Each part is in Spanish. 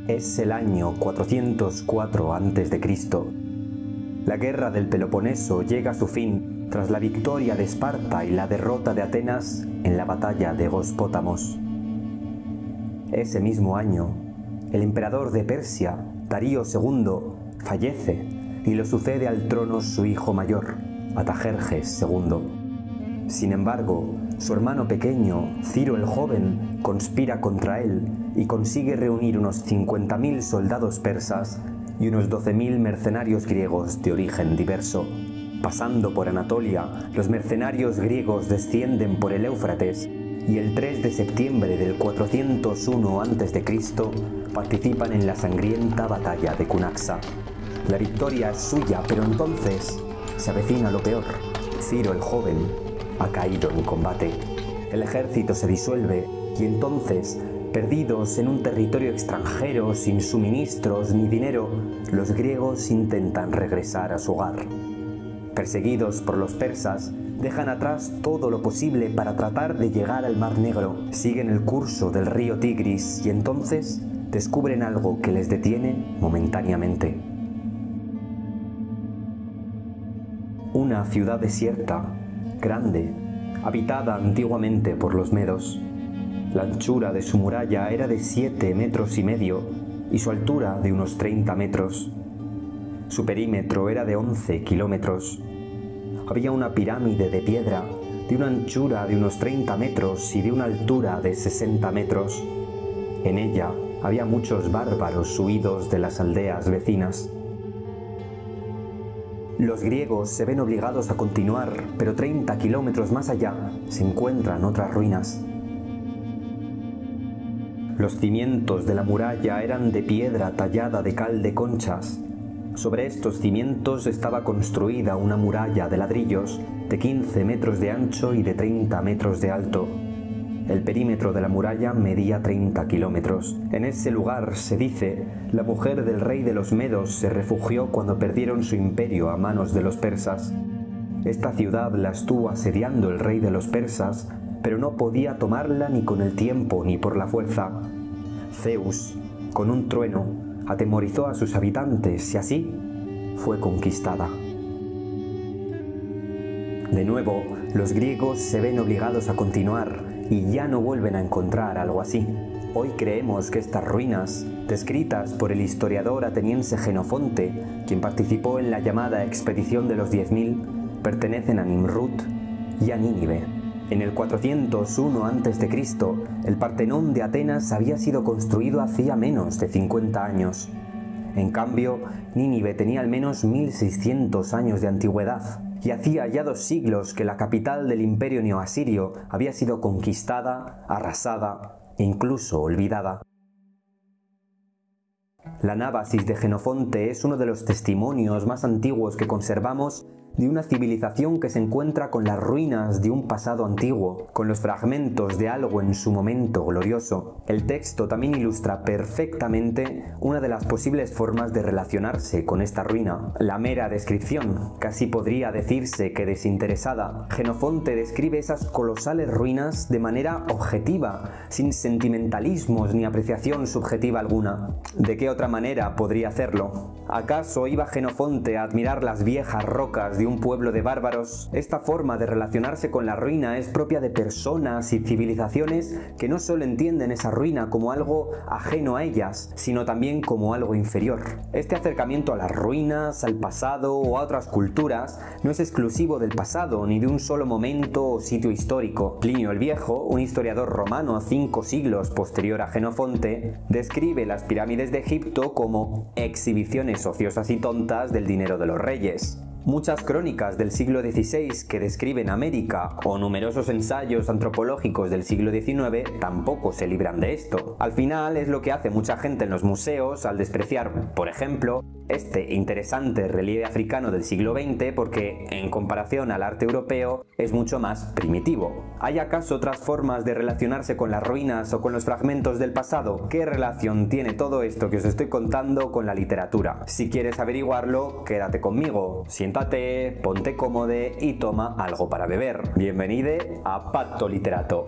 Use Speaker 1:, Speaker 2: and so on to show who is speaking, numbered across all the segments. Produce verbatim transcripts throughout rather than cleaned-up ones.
Speaker 1: Es el año cuatrocientos cuatro antes de Cristo La guerra del Peloponeso llega a su fin tras la victoria de Esparta y la derrota de Atenas en la batalla de Gospótamos. Ese mismo año, el emperador de Persia, Darío segundo, fallece y lo sucede al trono su hijo mayor, Artajerjes segundo. Sin embargo, su hermano pequeño, Ciro el Joven, conspira contra él y consigue reunir unos cincuenta mil soldados persas y unos doce mil mercenarios griegos de origen diverso. Pasando por Anatolia, los mercenarios griegos descienden por el Éufrates y el tres de septiembre del cuatrocientos uno antes de Cristo participan en la sangrienta batalla de Cunaxa. La victoria es suya, pero entonces se avecina lo peor. Ciro el Joven ha caído en combate. El ejército se disuelve y entonces, perdidos en un territorio extranjero sin suministros ni dinero, los griegos intentan regresar a su hogar. Perseguidos por los persas, dejan atrás todo lo posible para tratar de llegar al Mar Negro. Siguen el curso del río Tigris y entonces descubren algo que les detiene momentáneamente. Una ciudad desierta, grande, habitada antiguamente por los medos. La anchura de su muralla era de siete metros y medio y su altura de unos treinta metros. Su perímetro era de once kilómetros. Había una pirámide de piedra de una anchura de unos treinta metros y de una altura de sesenta metros. En ella había muchos bárbaros huidos de las aldeas vecinas. Los griegos se ven obligados a continuar, pero treinta kilómetros más allá se encuentran otras ruinas. Los cimientos de la muralla eran de piedra tallada de cal de conchas. Sobre estos cimientos estaba construida una muralla de ladrillos de quince metros de ancho y de treinta metros de alto. El perímetro de la muralla medía treinta kilómetros. En ese lugar, se dice, la mujer del rey de los medos se refugió cuando perdieron su imperio a manos de los persas. Esta ciudad la estuvo asediando el rey de los persas, pero no podía tomarla ni con el tiempo ni por la fuerza. Zeus, con un trueno, atemorizó a sus habitantes y así fue conquistada. De nuevo, los griegos se ven obligados a continuar y ya no vuelven a encontrar algo así. Hoy creemos que estas ruinas, descritas por el historiador ateniense Jenofonte, quien participó en la llamada Expedición de los diez mil, pertenecen a Nimrut y a Nínive. En el cuatrocientos uno antes de Cristo, el Partenón de Atenas había sido construido hacía menos de cincuenta años. En cambio, Nínive tenía al menos mil seiscientos años de antigüedad, y hacía ya dos siglos que la capital del imperio neoasirio había sido conquistada, arrasada e incluso olvidada. La Anábasis de Jenofonte es uno de los testimonios más antiguos que conservamos de una civilización que se encuentra con las ruinas de un pasado antiguo, con los fragmentos de algo en su momento glorioso. El texto también ilustra perfectamente una de las posibles formas de relacionarse con esta ruina. La mera descripción, casi podría decirse que desinteresada. Jenofonte describe esas colosales ruinas de manera objetiva, sin sentimentalismos ni apreciación subjetiva alguna. ¿De qué otra manera podría hacerlo? ¿Acaso iba Jenofonte a admirar las viejas rocas de un pueblo de bárbaros? Esta forma de relacionarse con la ruina es propia de personas y civilizaciones que no solo entienden esa ruina como algo ajeno a ellas, sino también como algo inferior. Este acercamiento a las ruinas, al pasado o a otras culturas no es exclusivo del pasado ni de un solo momento o sitio histórico. Plinio el Viejo, un historiador romano cinco siglos posterior a Jenofonte, describe las pirámides de Egipto como exhibiciones ociosas y tontas del dinero de los reyes. Muchas crónicas del siglo dieciséis que describen América o numerosos ensayos antropológicos del siglo diecinueve tampoco se libran de esto. Al final es lo que hace mucha gente en los museos al despreciar, por ejemplo, este interesante relieve africano del siglo veinte porque, en comparación al arte europeo, es mucho más primitivo. ¿Hay acaso otras formas de relacionarse con las ruinas o con los fragmentos del pasado? ¿Qué relación tiene todo esto que os estoy contando con la literatura? Si quieres averiguarlo, quédate conmigo. Siéntate, ponte cómodo y toma algo para beber. Bienvenido a Pacto Literato.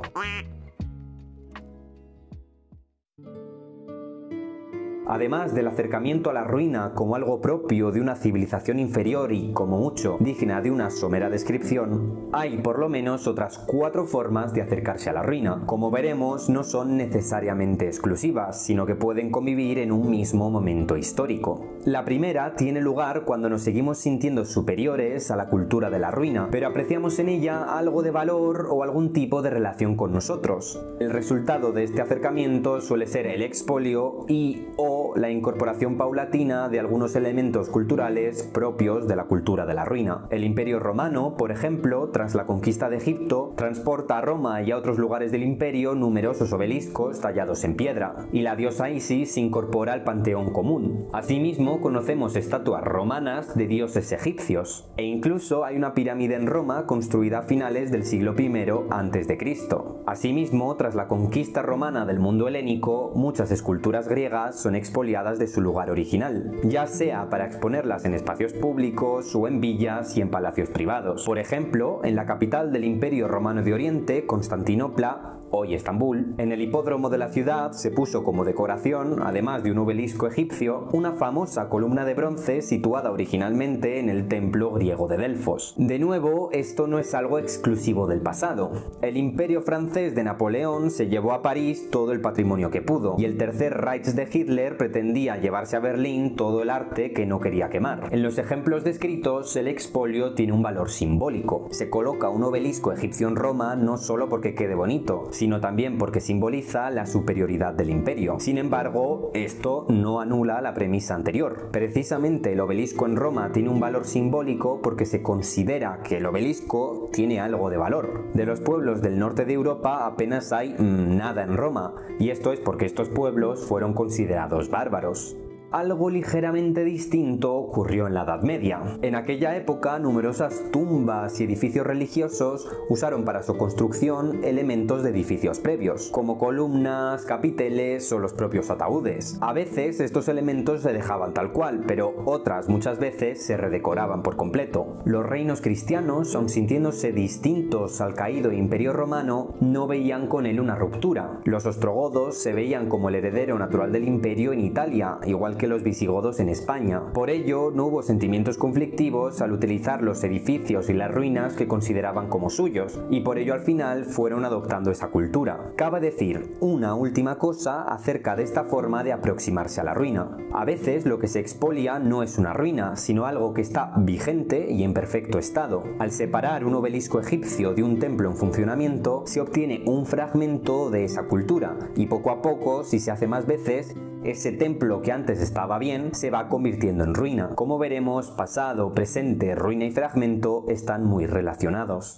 Speaker 1: Además del acercamiento a la ruina como algo propio de una civilización inferior y, como mucho, digna de una somera descripción, hay por lo menos otras cuatro formas de acercarse a la ruina. Como veremos, no son necesariamente exclusivas, sino que pueden convivir en un mismo momento histórico. La primera tiene lugar cuando nos seguimos sintiendo superiores a la cultura de la ruina, pero apreciamos en ella algo de valor o algún tipo de relación con nosotros. El resultado de este acercamiento suele ser el expolio y o la incorporación paulatina de algunos elementos culturales propios de la cultura de la ruina. El Imperio Romano, por ejemplo, tras la conquista de Egipto, transporta a Roma y a otros lugares del imperio numerosos obeliscos tallados en piedra, y la diosa Isis se incorpora al panteón común. Asimismo, conocemos estatuas romanas de dioses egipcios, e incluso hay una pirámide en Roma construida a finales del siglo primero antes de Cristo. Asimismo, tras la conquista romana del mundo helénico, muchas esculturas griegas son expoliadas de su lugar original, ya sea para exponerlas en espacios públicos o en villas y en palacios privados. Por ejemplo, en la capital del Imperio Romano de Oriente, Constantinopla, hoy Estambul, en el hipódromo de la ciudad se puso como decoración, además de un obelisco egipcio, una famosa columna de bronce situada originalmente en el templo griego de Delfos. De nuevo, esto no es algo exclusivo del pasado. El Imperio francés de Napoleón se llevó a París todo el patrimonio que pudo, y el Tercer Reich de Hitler pretendía llevarse a Berlín todo el arte que no quería quemar. En los ejemplos descritos, el expolio tiene un valor simbólico. Se coloca un obelisco egipcio en Roma no solo porque quede bonito, sino también porque simboliza la superioridad del imperio. Sin embargo, esto no anula la premisa anterior. Precisamente el obelisco en Roma tiene un valor simbólico porque se considera que el obelisco tiene algo de valor. De los pueblos del norte de Europa apenas hay mmm, nada en Roma, y esto es porque estos pueblos fueron considerados bárbaros. Algo ligeramente distinto ocurrió en la Edad Media. En aquella época, numerosas tumbas y edificios religiosos usaron para su construcción elementos de edificios previos, como columnas, capiteles o los propios ataúdes. A veces estos elementos se dejaban tal cual, pero otras muchas veces se redecoraban por completo. Los reinos cristianos, aun sintiéndose distintos al caído Imperio Romano, no veían con él una ruptura. Los ostrogodos se veían como el heredero natural del imperio en Italia, igual que los visigodos en España. Por ello, no hubo sentimientos conflictivos al utilizar los edificios y las ruinas que consideraban como suyos, y por ello al final fueron adoptando esa cultura. Cabe decir una última cosa acerca de esta forma de aproximarse a la ruina. A veces lo que se expolia no es una ruina, sino algo que está vigente y en perfecto estado. Al separar un obelisco egipcio de un templo en funcionamiento, se obtiene un fragmento de esa cultura, y poco a poco, si se hace más veces, ese templo que antes estaba bien se va convirtiendo en ruina. Como veremos, pasado, presente, ruina y fragmento están muy relacionados.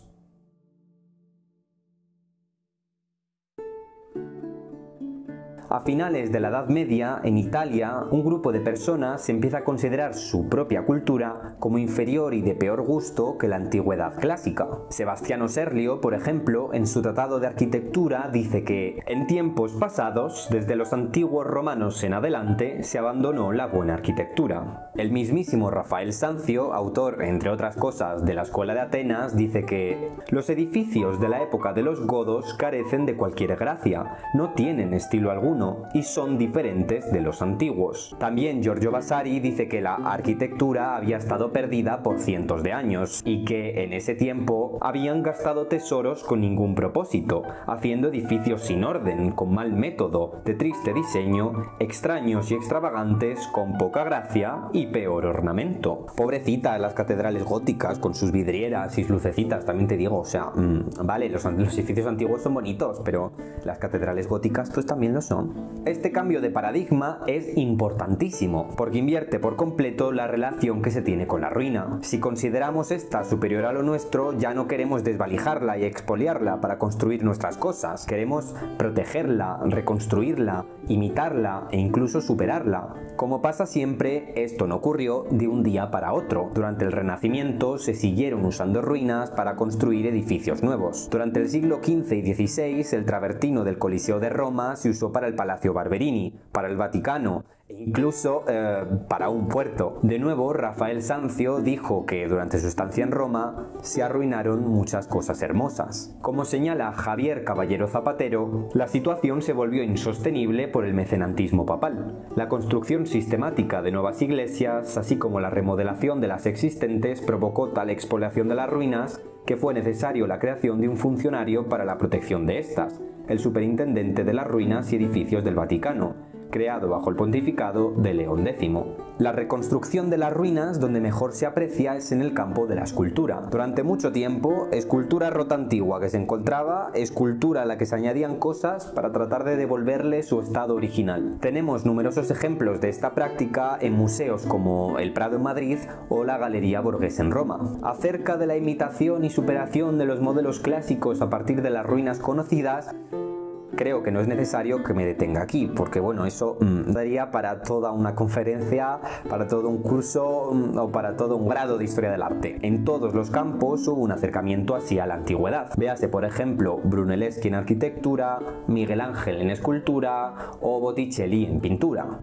Speaker 1: A finales de la Edad Media, en Italia, un grupo de personas empieza a considerar su propia cultura como inferior y de peor gusto que la antigüedad clásica. Sebastiano Serlio, por ejemplo, en su tratado de arquitectura dice que en tiempos pasados, desde los antiguos romanos en adelante, se abandonó la buena arquitectura. El mismísimo Rafael Sanzio, autor, entre otras cosas, de la Escuela de Atenas, dice que los edificios de la época de los godos carecen de cualquier gracia, no tienen estilo alguno y son diferentes de los antiguos. También Giorgio Vasari dice que la arquitectura había estado perdida por cientos de años y que en ese tiempo habían gastado tesoros con ningún propósito, haciendo edificios sin orden, con mal método, de triste diseño, extraños y extravagantes, con poca gracia y peor ornamento. Pobrecita las catedrales góticas con sus vidrieras y sus lucecitas, también te digo, o sea, mmm, vale, los, los edificios antiguos son bonitos, pero las catedrales góticas pues también lo son. Este cambio de paradigma es importantísimo, porque invierte por completo la relación que se tiene con la ruina. Si consideramos esta superior a lo nuestro, ya no queremos desvalijarla y expoliarla para construir nuestras cosas. Queremos protegerla, reconstruirla, imitarla e incluso superarla. Como pasa siempre, esto no ocurrió de un día para otro. Durante el Renacimiento se siguieron usando ruinas para construir edificios nuevos. Durante el siglo quince y dieciséis, el travertino del Coliseo de Roma se usó para el Palacio Barberini, para el Vaticano, e incluso eh, para un puerto. De nuevo, Rafael Sanzio dijo que durante su estancia en Roma se arruinaron muchas cosas hermosas. Como señala Javier Caballero Zapatero, la situación se volvió insostenible por el mecenatismo papal. La construcción sistemática de nuevas iglesias, así como la remodelación de las existentes, provocó tal expoliación de las ruinas que fue necesario la creación de un funcionario para la protección de estas, el superintendente de las ruinas y edificios del Vaticano, creado bajo el pontificado de León décimo. La reconstrucción de las ruinas donde mejor se aprecia es en el campo de la escultura. Durante mucho tiempo, escultura rota antigua que se encontraba, escultura a la que se añadían cosas para tratar de devolverle su estado original. Tenemos numerosos ejemplos de esta práctica en museos como el Prado en Madrid o la Galería Borghese en Roma. Acerca de la imitación y superación de los modelos clásicos a partir de las ruinas conocidas, creo que no es necesario que me detenga aquí, porque bueno, eso mmm, daría para toda una conferencia, para todo un curso mmm, o para todo un grado de historia del arte. En todos los campos hubo un acercamiento así a la antigüedad. Véase, por ejemplo, Brunelleschi en arquitectura, Miguel Ángel en escultura o Botticelli en pintura.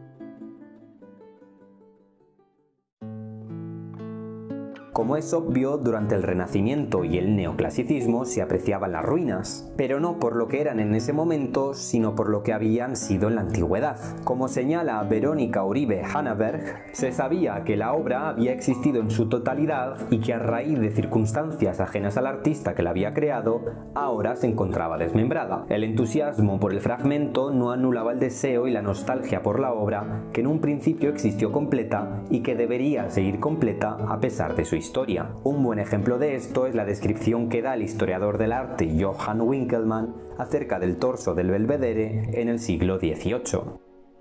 Speaker 1: Como es obvio, durante el Renacimiento y el Neoclasicismo se apreciaban las ruinas, pero no por lo que eran en ese momento, sino por lo que habían sido en la antigüedad. Como señala Verónica Uribe Hannaberg, se sabía que la obra había existido en su totalidad y que a raíz de circunstancias ajenas al artista que la había creado, ahora se encontraba desmembrada. El entusiasmo por el fragmento no anulaba el deseo y la nostalgia por la obra, que en un principio existió completa y que debería seguir completa a pesar de su historia. Historia. Un buen ejemplo de esto es la descripción que da el historiador del arte Johann Winkelmann acerca del torso del Belvedere en el siglo dieciocho.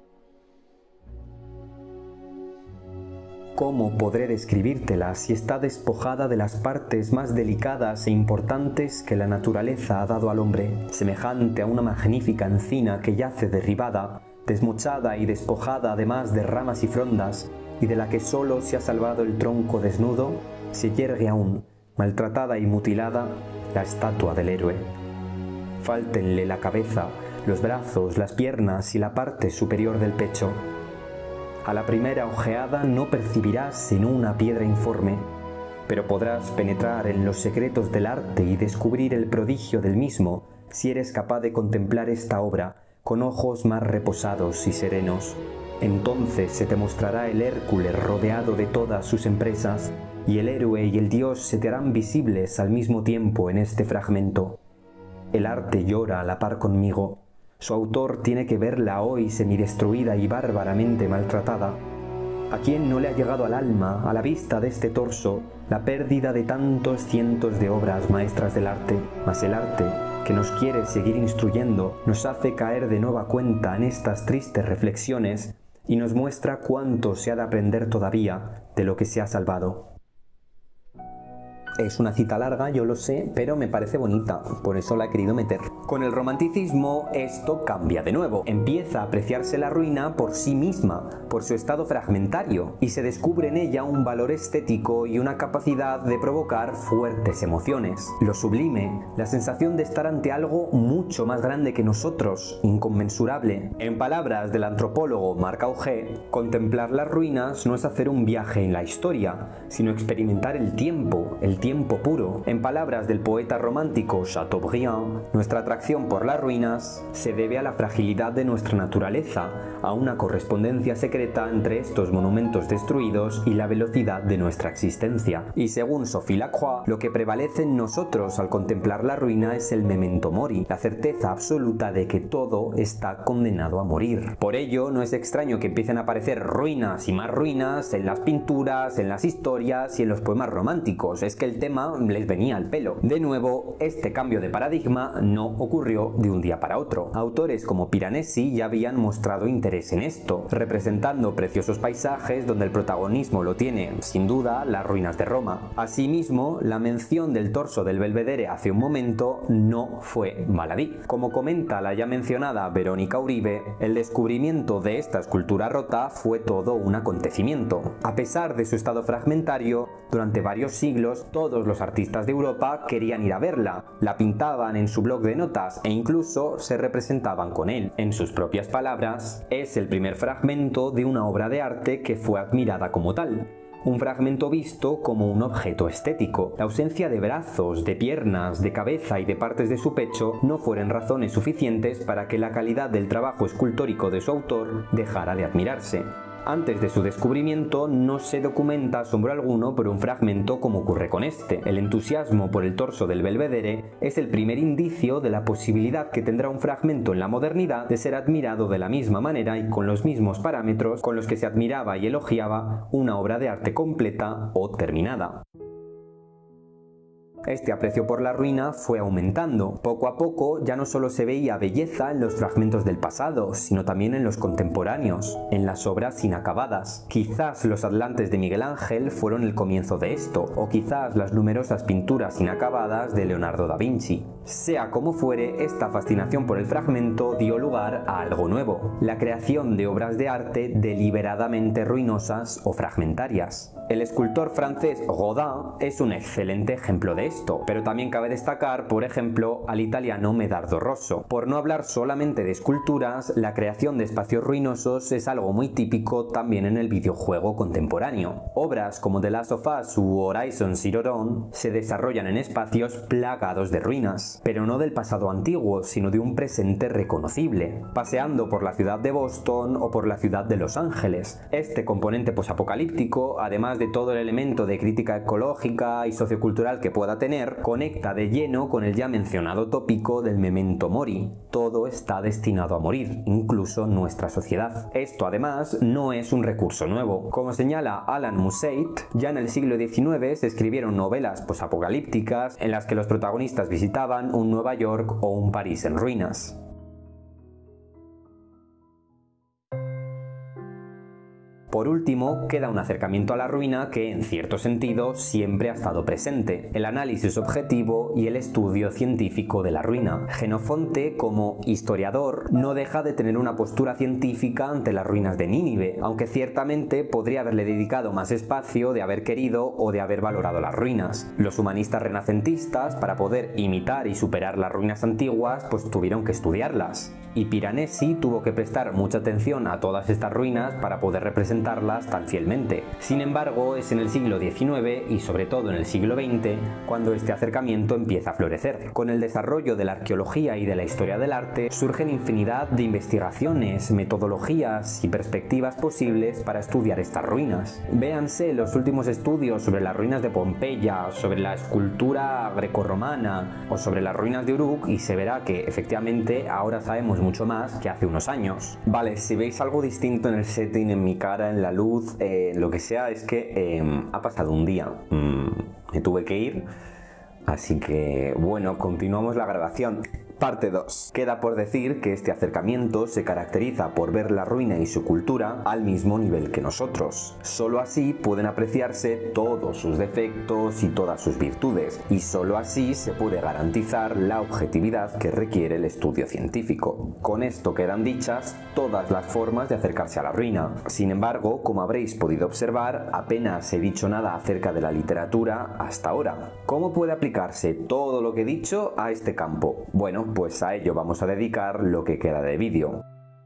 Speaker 1: ¿Cómo podré describírtela si está despojada de las partes más delicadas e importantes que la naturaleza ha dado al hombre, semejante a una magnífica encina que yace derribada, desmochada y despojada además de ramas y frondas, y de la que solo se ha salvado el tronco desnudo, se yergue aún, maltratada y mutilada, la estatua del héroe. Fáltenle la cabeza, los brazos, las piernas y la parte superior del pecho. A la primera ojeada no percibirás sino una piedra informe, pero podrás penetrar en los secretos del arte y descubrir el prodigio del mismo si eres capaz de contemplar esta obra con ojos más reposados y serenos. Entonces se te mostrará el Hércules rodeado de todas sus empresas, y el héroe y el dios se te harán visibles al mismo tiempo en este fragmento. El arte llora a la par conmigo. Su autor tiene que verla hoy semidestruida y bárbaramente maltratada. ¿A quién no le ha llegado al alma, a la vista de este torso, la pérdida de tantos cientos de obras maestras del arte? Mas el arte, que nos quiere seguir instruyendo, nos hace caer de nueva cuenta en estas tristes reflexiones y nos muestra cuánto se ha de aprender todavía de lo que se ha salvado. Es una cita larga, yo lo sé, pero me parece bonita, por eso la he querido meter. Con el romanticismo esto cambia de nuevo. Empieza a apreciarse la ruina por sí misma, por su estado fragmentario, y se descubre en ella un valor estético y una capacidad de provocar fuertes emociones. Lo sublime, la sensación de estar ante algo mucho más grande que nosotros, inconmensurable. En palabras del antropólogo Marc Augé, contemplar las ruinas no es hacer un viaje en la historia, sino experimentar el tiempo, el tiempo puro. En palabras del poeta romántico Chateaubriand, nuestra atracción por las ruinas se debe a la fragilidad de nuestra naturaleza, a una correspondencia secreta entre estos monumentos destruidos y la velocidad de nuestra existencia. Y según Sophie Lacroix, lo que prevalece en nosotros al contemplar la ruina es el memento mori, la certeza absoluta de que todo está condenado a morir. Por ello, no es extraño que empiecen a aparecer ruinas y más ruinas en las pinturas, en las historias y en los poemas románticos. Es que el tema les venía al pelo. De nuevo, este cambio de paradigma no ocurrió de un día para otro. Autores como Piranesi ya habían mostrado interés en esto, representando preciosos paisajes donde el protagonismo lo tiene, sin duda, las ruinas de Roma. Asimismo, la mención del torso del Belvedere hace un momento no fue baladí. Como comenta la ya mencionada Verónica Uribe, el descubrimiento de esta escultura rota fue todo un acontecimiento. A pesar de su estado fragmentario, durante varios siglos, Todos los artistas de Europa querían ir a verla, la pintaban en su bloc de notas e incluso se representaban con él. En sus propias palabras, es el primer fragmento de una obra de arte que fue admirada como tal. Un fragmento visto como un objeto estético. La ausencia de brazos, de piernas, de cabeza y de partes de su pecho no fueron razones suficientes para que la calidad del trabajo escultórico de su autor dejara de admirarse. Antes de su descubrimiento no se documenta asombro alguno por un fragmento como ocurre con este. El entusiasmo por el torso del Belvedere es el primer indicio de la posibilidad que tendrá un fragmento en la modernidad de ser admirado de la misma manera y con los mismos parámetros con los que se admiraba y elogiaba una obra de arte completa o terminada. Este aprecio por la ruina fue aumentando. Poco a poco ya no solo se veía belleza en los fragmentos del pasado, sino también en los contemporáneos, en las obras inacabadas. Quizás los Atlantes de Miguel Ángel fueron el comienzo de esto, o quizás las numerosas pinturas inacabadas de Leonardo da Vinci. Sea como fuere, esta fascinación por el fragmento dio lugar a algo nuevo, la creación de obras de arte deliberadamente ruinosas o fragmentarias. El escultor francés Rodin es un excelente ejemplo de esto, pero también cabe destacar, por ejemplo, al italiano Medardo Rosso. Por no hablar solamente de esculturas, la creación de espacios ruinosos es algo muy típico también en el videojuego contemporáneo. Obras como The Last of Us u Horizon Zero Dawn se desarrollan en espacios plagados de ruinas, pero no del pasado antiguo, sino de un presente reconocible, paseando por la ciudad de Boston o por la ciudad de Los Ángeles. Este componente posapocalíptico, además de todo el elemento de crítica ecológica y sociocultural que pueda tener, conecta de lleno con el ya mencionado tópico del memento mori. Todo está destinado a morir, incluso nuestra sociedad. Esto además no es un recurso nuevo. Como señala Alan Museit, ya en el siglo diecinueve se escribieron novelas posapocalípticas en las que los protagonistas visitaban un Nueva York o un París en ruinas. Por último, queda un acercamiento a la ruina que, en cierto sentido, siempre ha estado presente: el análisis objetivo y el estudio científico de la ruina. Jenofonte, como historiador, no deja de tener una postura científica ante las ruinas de Nínive, aunque ciertamente podría haberle dedicado más espacio de haber querido o de haber valorado las ruinas. Los humanistas renacentistas, para poder imitar y superar las ruinas antiguas, pues tuvieron que estudiarlas. Y Piranesi tuvo que prestar mucha atención a todas estas ruinas para poder representar tan fielmente. Sin embargo, es en el siglo diecinueve y sobre todo en el siglo veinte cuando este acercamiento empieza a florecer. Con el desarrollo de la arqueología y de la historia del arte surgen infinidad de investigaciones, metodologías y perspectivas posibles para estudiar estas ruinas. Véanse los últimos estudios sobre las ruinas de Pompeya, sobre la escultura grecorromana o sobre las ruinas de Uruk y se verá que efectivamente ahora sabemos mucho más que hace unos años. Vale, si veis algo distinto en el setting, en mi cara, en la luz, eh, lo que sea, es que eh, ha pasado un día, mm, me tuve que ir, así que bueno, continuamos la grabación. Parte dos. Queda por decir que este acercamiento se caracteriza por ver la ruina y su cultura al mismo nivel que nosotros. Solo así pueden apreciarse todos sus defectos y todas sus virtudes, y solo así se puede garantizar la objetividad que requiere el estudio científico. Con esto quedan dichas todas las formas de acercarse a la ruina. Sin embargo, como habréis podido observar, apenas he dicho nada acerca de la literatura hasta ahora. ¿Cómo puede aplicarse todo lo que he dicho a este campo? Bueno, pues a ello vamos a dedicar lo que queda de vídeo.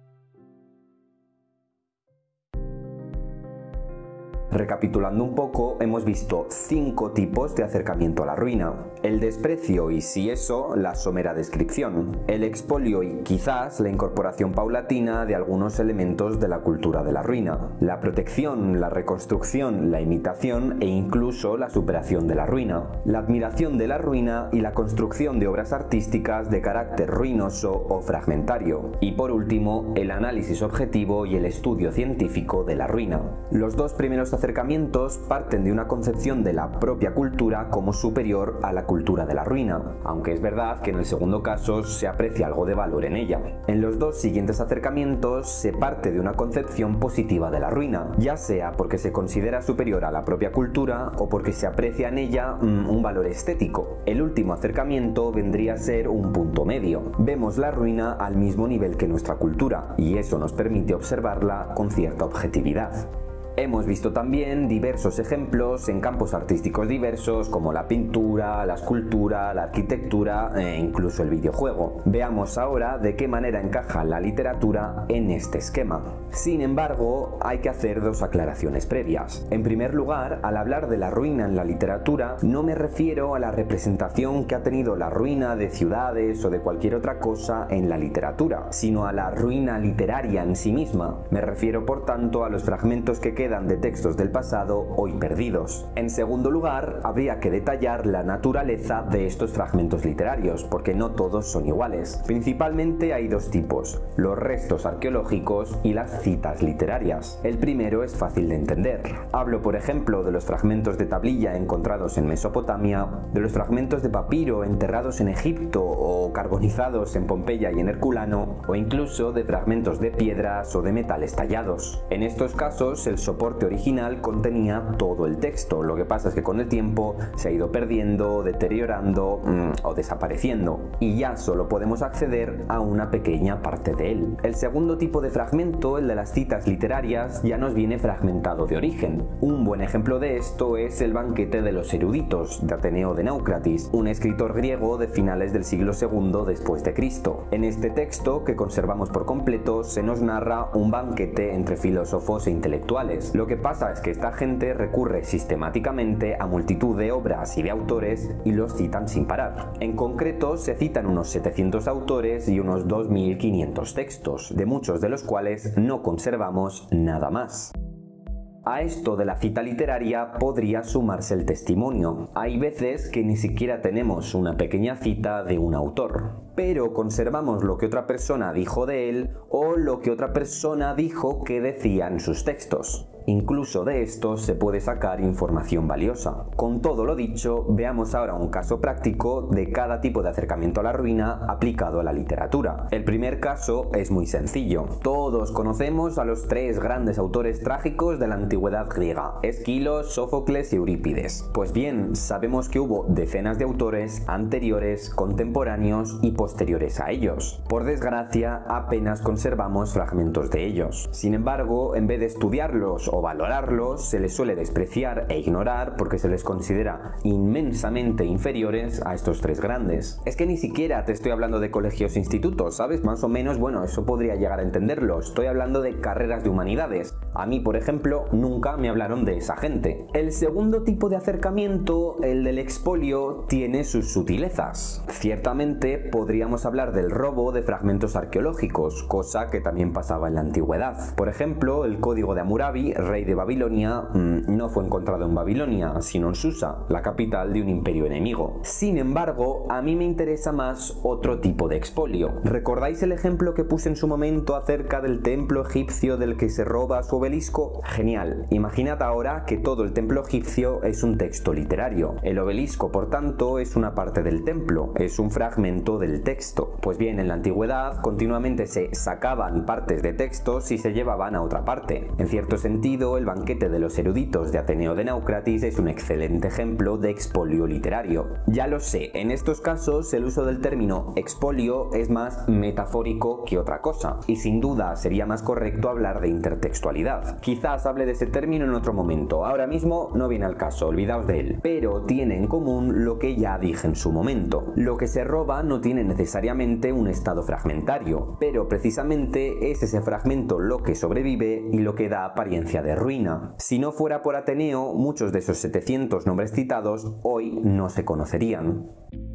Speaker 1: Recapitulando un poco, hemos visto cinco tipos de acercamiento a la ruina: el desprecio y, si eso, la somera descripción; el expolio y quizás la incorporación paulatina de algunos elementos de la cultura de la ruina; la protección, la reconstrucción, la imitación e incluso la superación de la ruina; la admiración de la ruina y la construcción de obras artísticas de carácter ruinoso o fragmentario; y por último, el análisis objetivo y el estudio científico de la ruina. Los dos primeros acercamientos parten de una concepción de la propia cultura como superior a la cultura de la ruina, aunque es verdad que en el segundo caso se aprecia algo de valor en ella. En los dos siguientes acercamientos se parte de una concepción positiva de la ruina, ya sea porque se considera superior a la propia cultura o porque se aprecia en ella mmm, un valor estético. El último acercamiento vendría a ser un punto medio. Vemos la ruina al mismo nivel que nuestra cultura y eso nos permite observarla con cierta objetividad. Hemos visto también diversos ejemplos en campos artísticos diversos como la pintura, la escultura, la arquitectura e incluso el videojuego. Veamos ahora de qué manera encaja la literatura en este esquema. Sin embargo, hay que hacer dos aclaraciones previas. En primer lugar, al hablar de la ruina en la literatura, no me refiero a la representación que ha tenido la ruina de ciudades o de cualquier otra cosa en la literatura, sino a la ruina literaria en sí misma. Me refiero, por tanto, a los fragmentos que quedan de textos del pasado hoy perdidos. En segundo lugar, habría que detallar la naturaleza de estos fragmentos literarios, porque no todos son iguales. Principalmente hay dos tipos, los restos arqueológicos y las citas literarias. El primero es fácil de entender. Hablo, por ejemplo, de los fragmentos de tablilla encontrados en Mesopotamia, de los fragmentos de papiro enterrados en Egipto o carbonizados en Pompeya y en Herculano, o incluso de fragmentos de piedras o de metales tallados. En estos casos, el soporte original contenía todo el texto, lo que pasa es que con el tiempo se ha ido perdiendo, deteriorando mmm, o desapareciendo, y ya solo podemos acceder a una pequeña parte de él. El segundo tipo de fragmento, el de las citas literarias, ya nos viene fragmentado de origen. Un buen ejemplo de esto es el Banquete de los Eruditos, de Ateneo de Náucratis, un escritor griego de finales del siglo segundo después de Cristo. En este texto, que conservamos por completo, se nos narra un banquete entre filósofos e intelectuales. Lo que pasa es que esta gente recurre sistemáticamente a multitud de obras y de autores y los citan sin parar. En concreto, se citan unos setecientos autores y unos dos mil quinientos textos, de muchos de los cuales no conservamos nada más. A esto de la cita literaria podría sumarse el testimonio. Hay veces que ni siquiera tenemos una pequeña cita de un autor, pero conservamos lo que otra persona dijo de él o lo que otra persona dijo que decía en sus textos. Incluso de estos se puede sacar información valiosa. Con todo lo dicho, veamos ahora un caso práctico de cada tipo de acercamiento a la ruina aplicado a la literatura. El primer caso es muy sencillo. Todos conocemos a los tres grandes autores trágicos de la antigüedad griega: Esquilo, Sófocles y Eurípides. Pues bien, sabemos que hubo decenas de autores anteriores, contemporáneos y posteriores a ellos. Por desgracia, apenas conservamos fragmentos de ellos. Sin embargo, en vez de estudiarlos o valorarlos, se les suele despreciar e ignorar porque se les considera inmensamente inferiores a estos tres grandes. Es que ni siquiera te estoy hablando de colegios e institutos, ¿sabes? Más o menos, bueno, eso podría llegar a entenderlo. Estoy hablando de carreras de humanidades. A mí, por ejemplo, nunca me hablaron de esa gente. El segundo tipo de acercamiento, el del expolio, tiene sus sutilezas. Ciertamente podríamos hablar del robo de fragmentos arqueológicos, cosa que también pasaba en la antigüedad. Por ejemplo, el código de Hammurabi, rey de Babilonia, mmm, no fue encontrado en Babilonia, sino en Susa, la capital de un imperio enemigo. Sin embargo, a mí me interesa más otro tipo de expolio. ¿Recordáis el ejemplo que puse en su momento acerca del templo egipcio del que se roba su obelisco? Genial. Imaginad ahora que todo el templo egipcio es un texto literario. El obelisco, por tanto, es una parte del templo, es un fragmento del texto. Pues bien, en la antigüedad continuamente se sacaban partes de textos y se llevaban a otra parte. En cierto sentido, el Banquete de los Eruditos de Ateneo de Náucratis es un excelente ejemplo de expolio literario. Ya lo sé, en estos casos el uso del término expolio es más metafórico que otra cosa, y sin duda sería más correcto hablar de intertextualidad. Quizás hable de ese término en otro momento, ahora mismo no viene al caso, olvidaos de él, pero tiene en común lo que ya dije en su momento. Lo que se roba no tiene necesariamente un estado fragmentario, pero precisamente es ese fragmento lo que sobrevive y lo que da apariencia de ruina. Si no fuera por Ateneo, muchos de esos setecientos nombres citados hoy no se conocerían.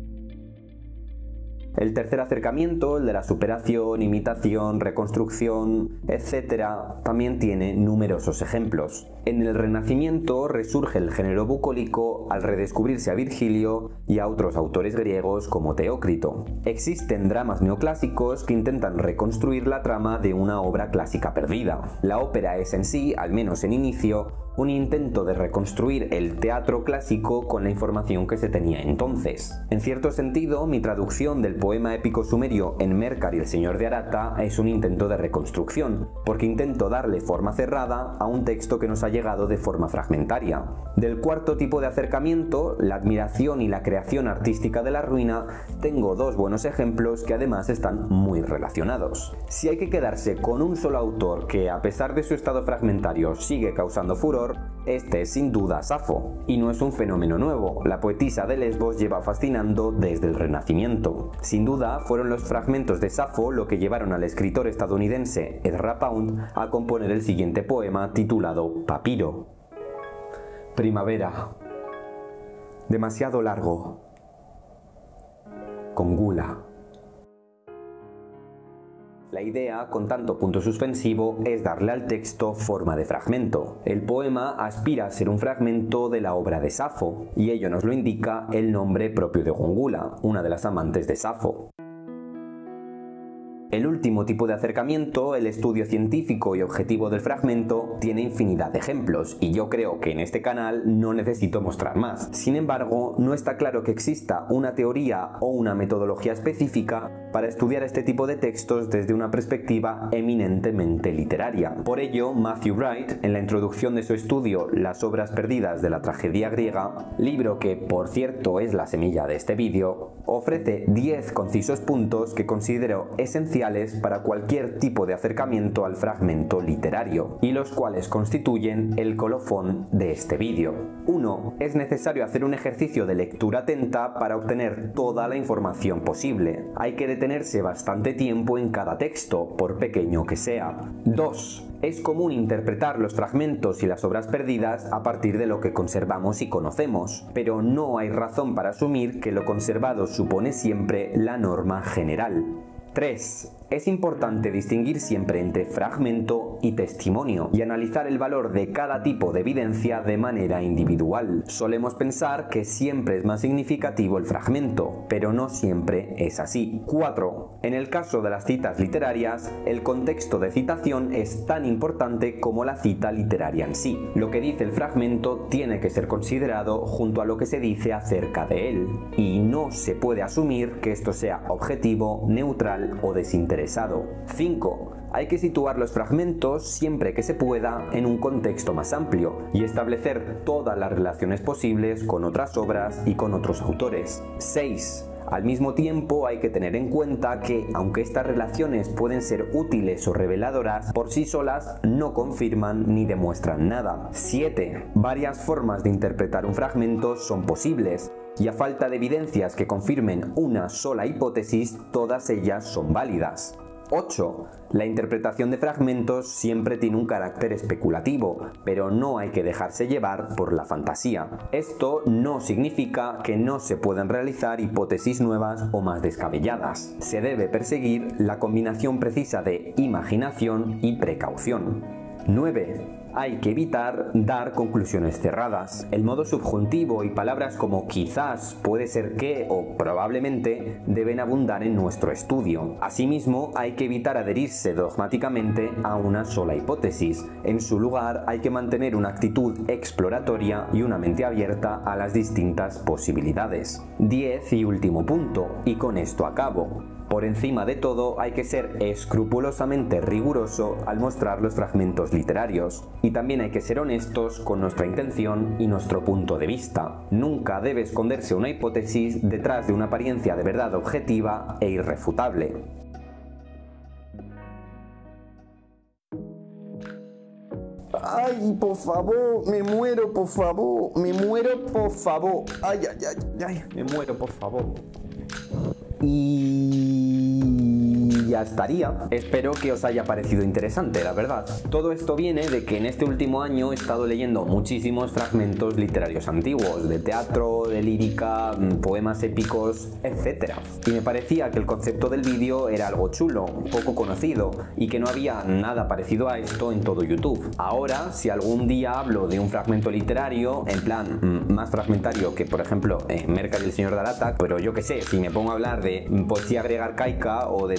Speaker 1: El tercer acercamiento, el de la superación, imitación, reconstrucción, etcétera, también tiene numerosos ejemplos. En el Renacimiento resurge el género bucólico al redescubrirse a Virgilio y a otros autores griegos como Teócrito. Existen dramas neoclásicos que intentan reconstruir la trama de una obra clásica perdida. La ópera es en sí, al menos en inicio, un intento de reconstruir el teatro clásico con la información que se tenía entonces. En cierto sentido, mi traducción del poema épico sumerio en Merkar y el Señor de Arata es un intento de reconstrucción, porque intento darle forma cerrada a un texto que nos ha llegado de forma fragmentaria. Del cuarto tipo de acercamiento, la admiración y la creación artística de la ruina, tengo dos buenos ejemplos que además están muy relacionados. Si hay que quedarse con un solo autor que, a pesar de su estado fragmentario, sigue causando furor, este es sin duda Safo. Y no es un fenómeno nuevo, la poetisa de Lesbos lleva fascinando desde el Renacimiento. Sin duda, fueron los fragmentos de Safo lo que llevaron al escritor estadounidense Ezra Pound a componer el siguiente poema titulado Papiro. Primavera. Demasiado largo. Con gula. La idea, con tanto punto suspensivo, es darle al texto forma de fragmento. El poema aspira a ser un fragmento de la obra de Safo, y ello nos lo indica el nombre propio de Gongula, una de las amantes de Safo. El último tipo de acercamiento, el estudio científico y objetivo del fragmento, tiene infinidad de ejemplos, y yo creo que en este canal no necesito mostrar más. Sin embargo, no está claro que exista una teoría o una metodología específica para estudiar este tipo de textos desde una perspectiva eminentemente literaria. Por ello, Matthew Wright, en la introducción de su estudio Las obras perdidas de la tragedia griega, libro que, por cierto, es la semilla de este vídeo, ofrece diez concisos puntos que considero esenciales para cualquier tipo de acercamiento al fragmento literario, y los cuales constituyen el colofón de este vídeo. uno. Es necesario hacer un ejercicio de lectura atenta para obtener toda la información posible. Hay que detenerse bastante tiempo en cada texto, por pequeño que sea. dos. Es común interpretar los fragmentos y las obras perdidas a partir de lo que conservamos y conocemos, pero no hay razón para asumir que lo conservado supone siempre la norma general. tres. Es importante distinguir siempre entre fragmento y testimonio y analizar el valor de cada tipo de evidencia de manera individual. Solemos pensar que siempre es más significativo el fragmento, pero no siempre es así. cuatro. En el caso de las citas literarias, el contexto de citación es tan importante como la cita literaria en sí. Lo que dice el fragmento tiene que ser considerado junto a lo que se dice acerca de él, y no se puede asumir que esto sea objetivo, neutral o desinteresado. cinco. Hay que situar los fragmentos siempre que se pueda en un contexto más amplio y establecer todas las relaciones posibles con otras obras y con otros autores. seis. Al mismo tiempo hay que tener en cuenta que, aunque estas relaciones pueden ser útiles o reveladoras, por sí solas no confirman ni demuestran nada. siete. Varias formas de interpretar un fragmento son posibles, y a falta de evidencias que confirmen una sola hipótesis, todas ellas son válidas. ocho. La interpretación de fragmentos siempre tiene un carácter especulativo, pero no hay que dejarse llevar por la fantasía. Esto no significa que no se puedan realizar hipótesis nuevas o más descabelladas. Se debe perseguir la combinación precisa de imaginación y precaución. nueve. Hay que evitar dar conclusiones cerradas. El modo subjuntivo y palabras como quizás, puede ser que o probablemente deben abundar en nuestro estudio. Asimismo, hay que evitar adherirse dogmáticamente a una sola hipótesis. En su lugar, hay que mantener una actitud exploratoria y una mente abierta a las distintas posibilidades. diez y último punto, y con esto acabo. Por encima de todo, hay que ser escrupulosamente riguroso al mostrar los fragmentos literarios. Y también hay que ser honestos con nuestra intención y nuestro punto de vista. Nunca debe esconderse una hipótesis detrás de una apariencia de verdad objetiva e irrefutable.
Speaker 2: Ay, por favor, me muero, por favor, me muero, por favor. Ay, ay, ay, ay, me muero, por favor.
Speaker 1: Y ya estaría. Espero que os haya parecido interesante, la verdad. Todo esto viene de que en este último año he estado leyendo muchísimos fragmentos literarios antiguos, de teatro, de lírica, poemas épicos, etcétera. Y me parecía que el concepto del vídeo era algo chulo, poco conocido, y que no había nada parecido a esto en todo YouTube. Ahora, si algún día hablo de un fragmento literario, en plan más fragmentario que, por ejemplo, eh, Merkar y el Señor de Arata, pero yo que sé, si me pongo a hablar de poesía griega arcaica o de teatro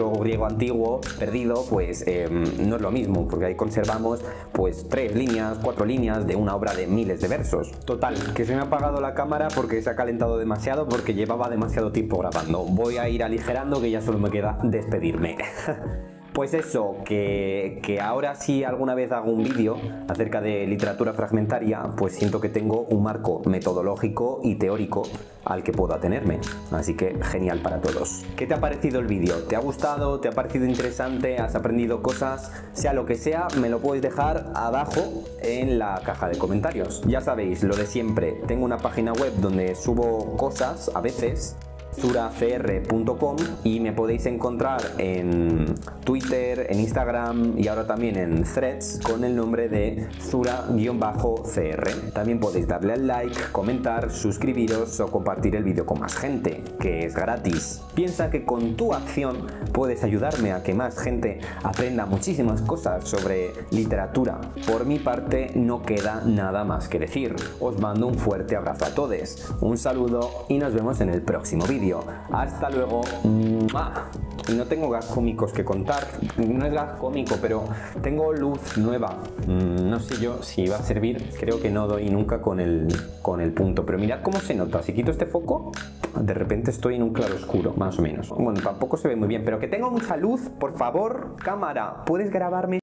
Speaker 1: verso griego antiguo perdido, pues eh, no es lo mismo, porque ahí conservamos pues tres líneas, cuatro líneas de una obra de miles de versos. Total, que se me ha apagado la cámara porque se ha calentado demasiado, porque llevaba demasiado tiempo grabando. Voy a ir aligerando, que ya solo me queda despedirme. Pues eso, que, que ahora si alguna vez hago un vídeo acerca de literatura fragmentaria, pues siento que tengo un marco metodológico y teórico al que puedo atenerme. Así que genial para todos. ¿Qué te ha parecido el vídeo? ¿Te ha gustado? ¿Te ha parecido interesante? ¿Has aprendido cosas? Sea lo que sea, me lo puedes dejar abajo en la caja de comentarios. Ya sabéis, lo de siempre, tengo una página web donde subo cosas a veces, zura c r punto com, y me podéis encontrar en Twitter, en Instagram y ahora también en Threads con el nombre de zura-c r. También podéis darle al like, comentar, suscribiros o compartir el vídeo con más gente, que es gratis. Piensa que con tu acción puedes ayudarme a que más gente aprenda muchísimas cosas sobre literatura. Por mi parte no queda nada más que decir. Os mando un fuerte abrazo a todos, un saludo y nos vemos en el próximo vídeo. Hasta luego. Y no tengo gas cómicos que contar. No es gas cómico, pero tengo luz nueva. No sé yo si va a servir. Creo que no doy nunca con el, con el punto. Pero mirad cómo se nota. Si quito este foco, de repente estoy en un claroscuro, más o menos. Bueno, tampoco se ve muy bien, pero que tengo mucha luz. Por favor, cámara, ¿puedes grabarme?